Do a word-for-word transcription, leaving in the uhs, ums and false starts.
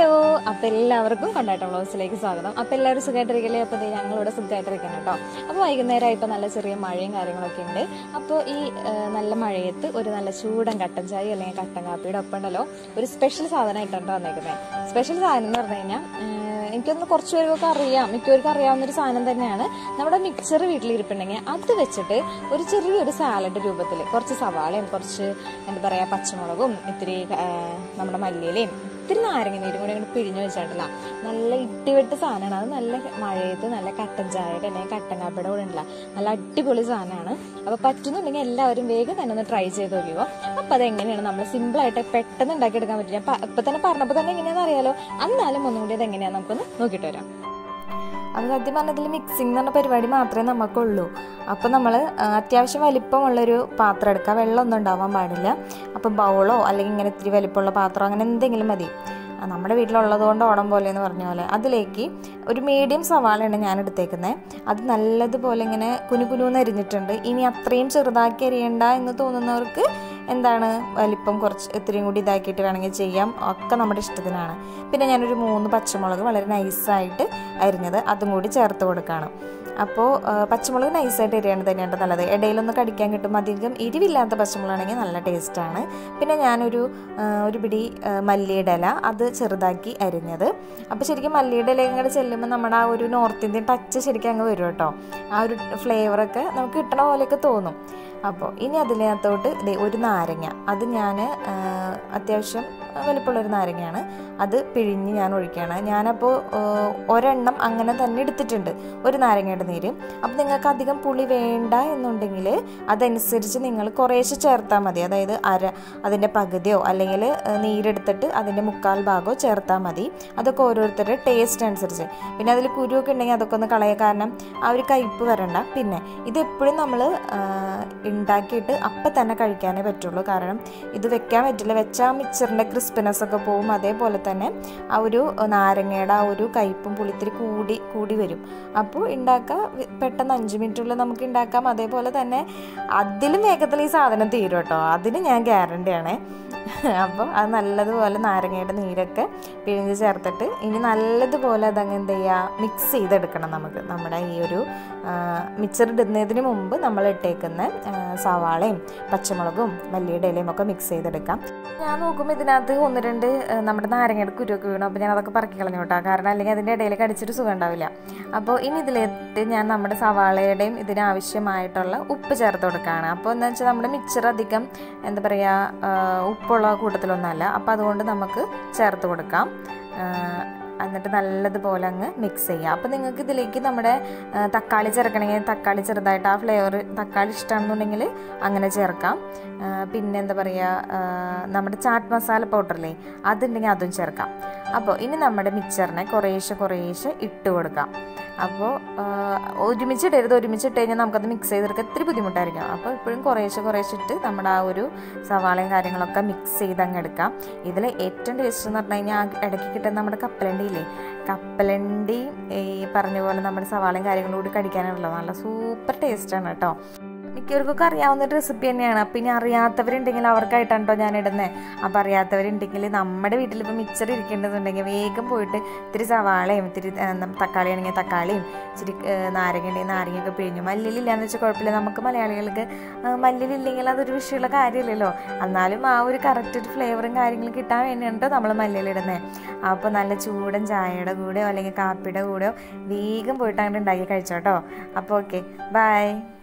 Hello, അപ്പം എല്ലാവർക്കും കൊണ്ടാട്ടം വ്ളോഗ്സിലേക്ക് സ്വാഗതം. അപ്പം എല്ലാവരും സുഖമായിട്ടിരിക്കല്ലേ? അപ്പോൾ ഞങ്ങളിവിടെ സുഖമായിട്ടിരിക്കണം കേട്ടോ. അപ്പോൾ വൈകുന്നേരം ഇപ്പോൾ നല്ല ചെറിയ മഴയും കാര്യങ്ങളൊക്കെ ഉണ്ട്. അപ്പോൾ ഈ നല്ല മഴയത്ത് ഒരു നല്ല ചൂടൻ കട്ടൻ ചായ അല്ലെങ്കിൽ കട്ടൻ കാപ്പിയുടെ ഒപ്പം ഉണ്ടല്ലോ ഒരു സ്പെഷ്യൽ സാധനമായിട്ടാണ് വന്നേക്കുന്നത്. സ്പെഷ്യൽ സാധനം എന്ന് പറഞ്ഞു കഴിഞ്ഞാൽ എനിക്കൊന്ന് കുറച്ച് പേർക്കൊക്കെ അറിയാം, മിക്കവർക്കും അറിയാവുന്നൊരു സാധനം തന്നെയാണ്. നമ്മുടെ മിക്സർ വീട്ടിലിരിപ്പുണ്ടെങ്കിൽ അത് വെച്ചിട്ട് ഒരു ചെറിയൊരു സാലഡ് രൂപത്തിൽ കുറച്ച് സവാളയും കുറച്ച് എന്താ പറയുക പച്ചമുളകും ഇത്തിരി നമ്മുടെ മല്ലിയിലയും ഇത്തിരി നാരങ്ങ നീരും കൂടെ അങ്ങോട്ട് പിഴിഞ്ഞു വെച്ചിട്ടില്ല. നല്ല ഇട്ടിവെട്ട് സാധനമാണ് അത്. നല്ല മഴയത്ത് നല്ല കട്ടൻ ചായയുടെ അല്ലെങ്കിൽ കട്ടൻ കാപ്പിയുടെ കൂടെ ഉണ്ടല്ല നല്ല അടിപൊളി സാധനമാണ്. അപ്പോൾ പറ്റുന്നുണ്ടെങ്കിൽ എല്ലാവരും വേഗം തന്നെ ഒന്ന് ട്രൈ ചെയ്ത് നോക്കിയോ. അപ്പോൾ അതെങ്ങനെയാണ് നമ്മൾ സിമ്പിളായിട്ട് പെട്ടെന്ന് ഉണ്ടാക്കിയെടുക്കാൻ പറ്റില്ല. അപ്പം ഇപ്പം തന്നെ പറഞ്ഞപ്പോൾ തന്നെ എങ്ങനെയാണെന്ന് അറിയാലോ. എന്നാലും ഒന്നും കൂടി അത് എങ്ങനെയാണെന്ന് നമുക്കൊന്ന് നോക്കിയിട്ട് വരാം. അപ്പോൾ സത്യം പറഞ്ഞാൽ ഇതിൽ മിക്സിംഗ് എന്ന് പറഞ്ഞ പരിപാടി മാത്രമേ നമുക്കുള്ളൂ. അപ്പോൾ നമ്മൾ അത്യാവശ്യം വലിപ്പമുള്ളൊരു പാത്രം എടുക്കുക, വെള്ളമൊന്നും ഉണ്ടാവാൻ പാടില്ല. അപ്പോൾ ബൗളോ അല്ലെങ്കിൽ ഇങ്ങനെ ഇത്തിരി വലിപ്പമുള്ള പാത്രം അങ്ങനെ എന്തെങ്കിലും മതി. നമ്മുടെ വീട്ടിലുള്ളത് കൊണ്ട് ഓണം പോലെ എന്ന് പറഞ്ഞ പോലെ അതിലേക്ക് ഒരു മീഡിയം സവാളയാണ് ഞാൻ എടുത്തേക്കുന്നത്. അത് നല്ലതുപോലെ ഇങ്ങനെ കുനു കുനുന്ന് അരിഞ്ഞിട്ടുണ്ട്. ഇനി അത്രയും ചെറുതാക്കി അരിയണ്ട എന്ന് തോന്നുന്നവർക്ക് എന്താണ് വലിപ്പം കുറച്ച് ഇത്രയും കൂടി ഇതാക്കിയിട്ട് വേണമെങ്കിൽ ചെയ്യാം. ഒക്കെ നമ്മുടെ ഇഷ്ടത്തിനാണ്. പിന്നെ ഞാനൊരു മൂന്ന് പച്ചമുളക് വളരെ നൈസായിട്ട് അരിഞ്ഞത് അതും കൂടി ചേർത്ത് കൊടുക്കുകയാണ്. അപ്പോൾ പച്ചമുളക് നൈസായിട്ട് എരിയാണ് തന്നെയാണ് നല്ലത്. ഇടയിലൊന്ന് കടിക്കാൻ കിട്ടും. അധികം എരിവില്ലാത്ത പച്ചമുളകാണെങ്കിൽ നല്ല ടേസ്റ്റാണ്. പിന്നെ ഞാനൊരു ഒരു പിടി മല്ലിയുടെ ഇല അത് ചെറുതാക്കി അരിഞ്ഞത്. അപ്പോൾ ശരിക്കും മല്ലിയുടെ ഇലയും കൂടെ ചെല്ലുമ്പോൾ നമ്മുടെ ആ ഒരു നോർത്ത് ഇന്ത്യൻ ടച്ച് ശരിക്കും അങ്ങ് വരും കേട്ടോ. ആ ഒരു ഫ്ലേവറൊക്കെ നമുക്ക് കിട്ടണ പോലെയൊക്കെ തോന്നും. അപ്പോൾ ഇനി അതിനകത്തോട്ട് ഇതേ ഒരു നാരങ്ങ, അത് ഞാൻ അത്യാവശ്യം വലിപ്പമുള്ളൊരു നാരങ്ങയാണ്, അത് പിഴിഞ്ഞ് ഞാൻ ഒഴിക്കുകയാണ്. ഞാനപ്പോൾ ഒരെണ്ണം അങ്ങനെ തന്നെ എടുത്തിട്ടുണ്ട്, ഒരു നാരങ്ങയുടെ നീര്. അപ്പോൾ നിങ്ങൾക്ക് അധികം പുളി വേണ്ട എന്നുണ്ടെങ്കിൽ അതനുസരിച്ച് നിങ്ങൾ കുറേശ്ശെ ചേർത്താൽ മതി. അതായത് അര അതിൻ്റെ പകുതിയോ അല്ലെങ്കിൽ നീരെടുത്തിട്ട് അതിൻ്റെ മുക്കാൽ ഭാഗമോ ചേർത്താൽ മതി. അതൊക്കെ ഓരോരുത്തരുടെ ടേസ്റ്റ് അനുസരിച്ച്. പിന്നെ അതിൽ കുരുവൊക്കെ ഉണ്ടെങ്കിൽ അതൊക്കെ ഒന്ന് കളയുക, കാരണം ആ ഒരു കയ്പ്പ് വരണ്ട. പിന്നെ ഇതെപ്പോഴും നമ്മൾ ഉണ്ടാക്കിയിട്ട് അപ്പം തന്നെ കഴിക്കാനേ പറ്റുള്ളൂ. കാരണം ഇത് വെക്കാൻ പറ്റില്ല, വെച്ചാൽ മിക്സറിൻ്റെ ക്രിസ്പിനെസ് ഒക്കെ പോവും. അതേപോലെ തന്നെ ആ ഒരു നാരങ്ങയുടെ ആ ഒരു കയ്പും പുളിത്തിരി കൂടി കൂടി വരും. അപ്പോൾ ഉണ്ടാക്കുക പെട്ടെന്ന് അഞ്ച് മിനിറ്റുള്ളിൽ നമുക്ക് ഉണ്ടാക്കാം. അതേപോലെ തന്നെ അതിലും വേഗത്തിൽ ഈ സാധനം തീരും കേട്ടോ, അതിന് ഞാൻ ഗ്യാരണ്ടിയാണേ. അപ്പോൾ അത് നല്ലതുപോലെ നാരങ്ങയുടെ നീരൊക്കെ പിഴിഞ്ഞ് ചേർത്തിട്ട് ഇനി നല്ലതുപോലെ അതങ്ങ് എന്ത് ചെയ്യുക മിക്സ് ചെയ്തെടുക്കണം. നമുക്ക് നമ്മുടെ ഈ ഒരു മിക്സർ ഇടുന്നതിന് മുമ്പ് നമ്മൾ ഇട്ടേക്കുന്ന സവാളയും പച്ചമുളകും മല്ലിയുടെ ഇലയും ഒക്കെ മിക്സ് ചെയ്തെടുക്കാം. ഞാൻ നോക്കുമ്പോൾ ഇതിനകത്ത് ഒന്ന് രണ്ട് നമ്മുടെ നാരങ്ങയുടെ കുരുവൊക്കെ വീണു. അപ്പോൾ ഞാൻ അതൊക്കെ പറക്കി കളഞ്ഞു കേട്ടോ, കാരണം അല്ലെങ്കിൽ അതിൻ്റെ ഇടയിൽ കടിച്ചിട്ട് സുഖം ഉണ്ടാവില്ല. അപ്പോൾ ഇനി ഇതിലേക്ക് ഞാൻ നമ്മുടെ സവാളയുടെയും ഇതിനാവശ്യമായിട്ടുള്ള ഉപ്പ് ചേർത്ത് കൊടുക്കുകയാണ്. അപ്പോൾ എന്താ വെച്ചാൽ നമ്മുടെ മിക്സർ അധികം എന്താ പറയുക ഉപ്പുള്ള കൂട്ടത്തിലൊന്നുമല്ല. അപ്പോൾ അതുകൊണ്ട് നമുക്ക് ചേർത്ത് കൊടുക്കാം. എന്നിട്ട് നല്ലതുപോലെ അങ്ങ് മിക്സ് ചെയ്യുക. അപ്പോൾ നിങ്ങൾക്ക് ഇതിലേക്ക് നമ്മുടെ തക്കാളി ചേർക്കണമെങ്കിൽ തക്കാളി ചെറുതായിട്ട് ആ ഫ്ലേവർ തക്കാളി ഇഷ്ടമാണെന്നുണ്ടെങ്കിൽ അങ്ങനെ ചേർക്കാം. പിന്നെ എന്താ പറയുക നമ്മുടെ ചാറ്റ് മസാല പൗഡറില്ലേ അതുണ്ടെങ്കിൽ അതും ചേർക്കാം. അപ്പോൾ ഇനി നമ്മുടെ മിക്സറിനെ കുറേശ്ശെ കുറേശ്ശെ ഇട്ട് കൊടുക്കാം. അപ്പോൾ ഒരുമിച്ചിടരുത്, ഒരുമിച്ചിട്ട് കഴിഞ്ഞാൽ നമുക്കത് മിക്സ് ചെയ്തെടുക്കാൻ ഇത്തിരി ബുദ്ധിമുട്ടായിരിക്കും. അപ്പോൾ ഇപ്പോഴും കുറേശ്ശെ കുറേശ്ശെ ഇട്ട് നമ്മുടെ ആ ഒരു സവാളയും കാര്യങ്ങളൊക്കെ മിക്സ് ചെയ്ത് അങ്ങ് എടുക്കാം. ഇതിൽ ഏറ്റവും ടേസ്റ്റ് എന്ന് പറഞ്ഞു കഴിഞ്ഞാൽ ഇടയ്ക്ക് കിട്ടുന്ന നമ്മുടെ കപ്പലണ്ടിയില്ലേ, കപ്പലണ്ടി ഈ പറഞ്ഞ പോലെ നമ്മുടെ സവാളയും കാര്യങ്ങളും കൂടി കടിക്കാനുള്ളത് നല്ല സൂപ്പർ ടേസ്റ്റാണ് കേട്ടോ. മിക്കവർക്കൊക്കെ അറിയാവുന്ന ഒരു റെസിപ്പി തന്നെയാണ്. അപ്പം ഇനി അറിയാത്തവരുണ്ടെങ്കിൽ അവർക്കായിട്ടാണ് കേട്ടോ ഞാൻ ഇടുന്നത്. അപ്പം അറിയാത്തവരുണ്ടെങ്കിൽ നമ്മുടെ വീട്ടിലിപ്പോൾ മിക്സർ ഇരിക്കേണ്ടതുണ്ടെങ്കിൽ വേഗം പോയിട്ട് ഇത്തിരി സവാളയും ഇത്തിരി തക്കാളി ആണെങ്കിൽ തക്കാളിയും ഇച്ചിരി നാരങ്ങ ഉണ്ടെങ്കിൽ നാരങ്ങയൊക്കെ പിഴിഞ്ഞു. മല്ലിയിലില്ലാന്ന് വെച്ചാൽ കുഴപ്പമില്ല, നമുക്ക് മലയാളികൾക്ക് മല്ലിയിലില്ലെങ്കിൽ അതൊരു വിഷയമുള്ള കാര്യമില്ലല്ലോ. എന്നാലും ആ ഒരു കറക്റ്റ് ഒരു ഫ്ലേവറും കാര്യങ്ങളും കിട്ടാൻ വേണ്ടിയാണ് കേട്ടോ നമ്മൾ മല്ലിയിലിടുന്നത്. അപ്പോൾ നല്ല ചൂടൻ ചായയുടെ കൂടെയോ അല്ലെങ്കിൽ കാപ്പിയുടെ കൂടെയോ വേഗം പോയിട്ട് അങ്ങനെ ഉണ്ടാക്കി കഴിച്ചോ കേട്ടോ. അപ്പോൾ ഓക്കെ, ബൈ.